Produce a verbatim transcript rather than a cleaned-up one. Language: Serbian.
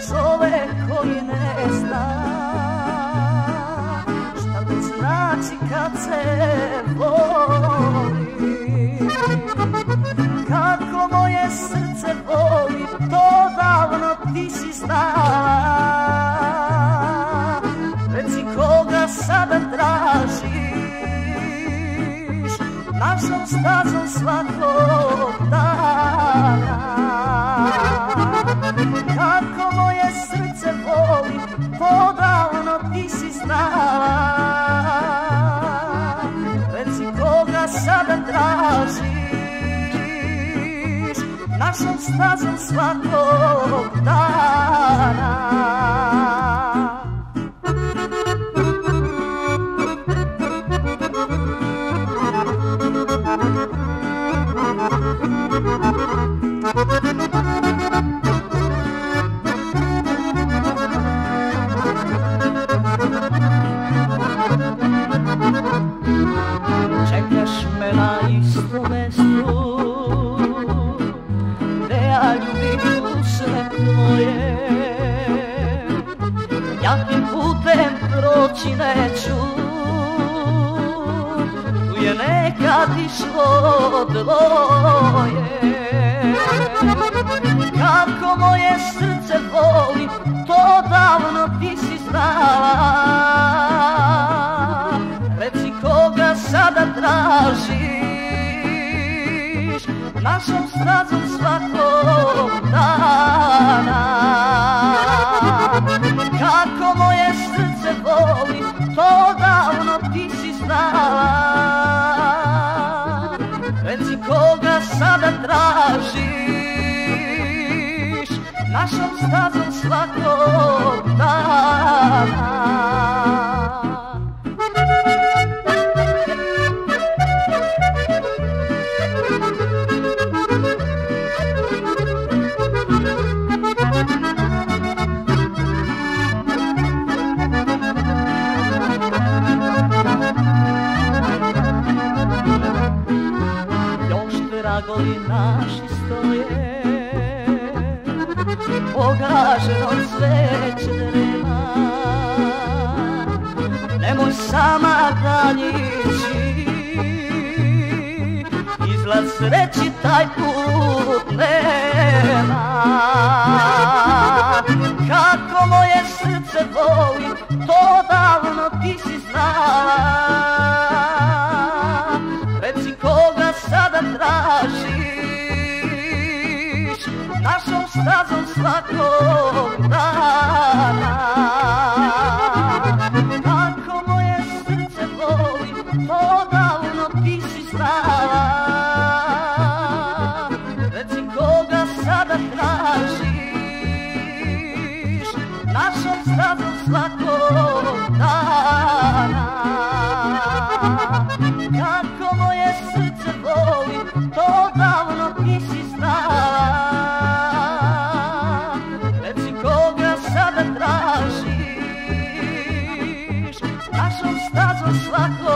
čovek koji ne zna šta to znači kad se voli. Kako moje srce voli, to davno ti si znala. Reci koga sada tražiš, našom stazom svakog dana. Kako moje srce voli, to davno ti si znala. Reci koga sada tražiš, našom stazom svakog dana. Čekaš me na istom mestu gde ja ljubim duše tvoje. Ja tim putem proći neću, tu je nekad išlo dvoje. Kako moje srce voli, to davno ti si znala. Reci koga sada tražiš, našom stazom svakog dana. Kako moje srce voli, to davno ti si znala. Reci koga sada tražiš, našom stazom svakog dana. Tragovi naši stoje, pogaženo cveće drema. Nemoj sama dalje ići, izlaz sreći taj put nema. Kako moje srce voli, to davno ti si znala. Reci koga sada tražiš, našom stazom svakog dana. Kako moje srce voli, to davno ti si znala. Reci koga sada tražiš, našom stazom svakog dana. Kako moje srce voli, to davno ti si znala. Reci koga sada tražiš, našom stazom svakog